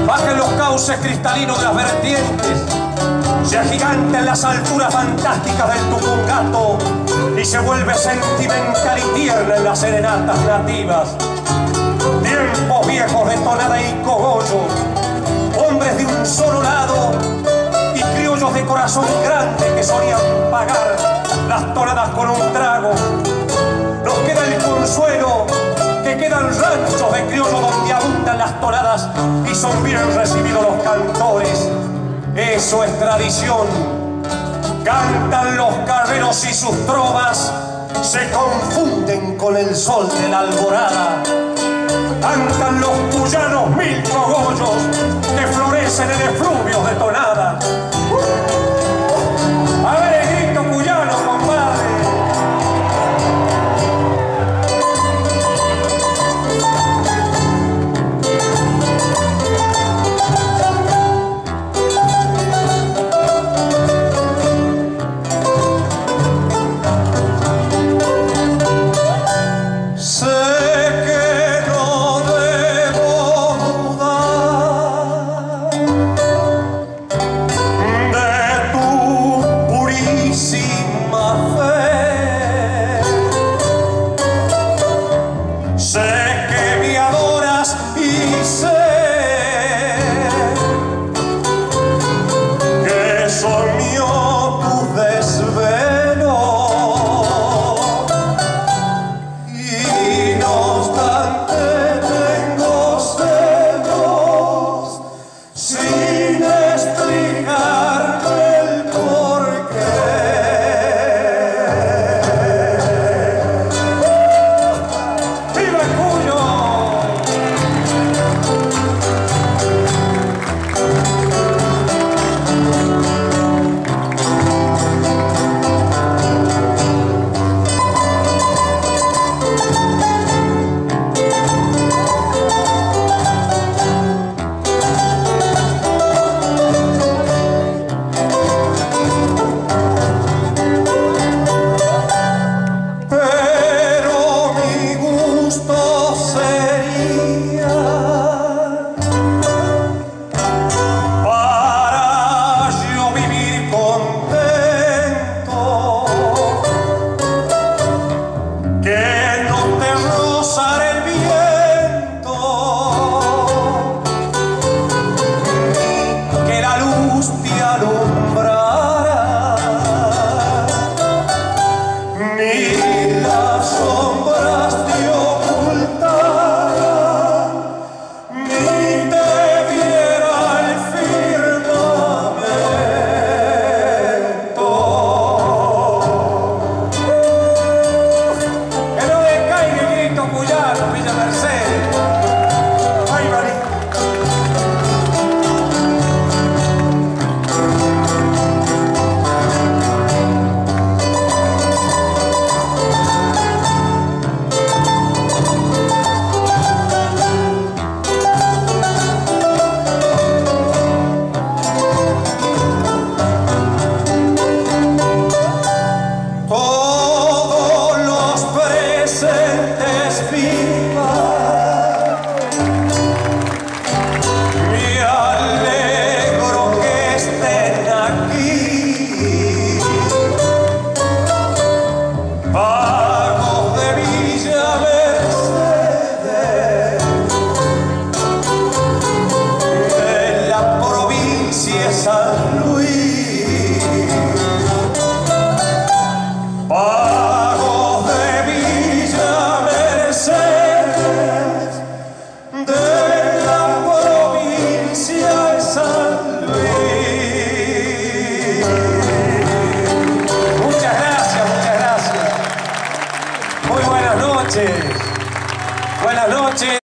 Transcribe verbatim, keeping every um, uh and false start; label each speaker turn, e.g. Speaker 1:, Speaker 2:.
Speaker 1: Bajen los cauces cristalinos de las vertientes, se agiganta en las alturas fantásticas del Tupungato y se vuelve sentimental y tierna en las serenatas nativas. Tiempos viejos de tonada y cogollo, hombres de un solo lado y criollos de corazón grande que solían pagar las tonadas con un trago. Nos queda el consuelo que quedan ranchos de criollo donde abundan las tonadas y son bien recibidos los cantores. Eso es tradición. Cantan los carreros y sus trovas se confunden con el sol de la alborada. Cantan los cuyanos mil cogollos que florecen en efluvios de tonada. A ver el grito cuyano, compadre. Buenas noches.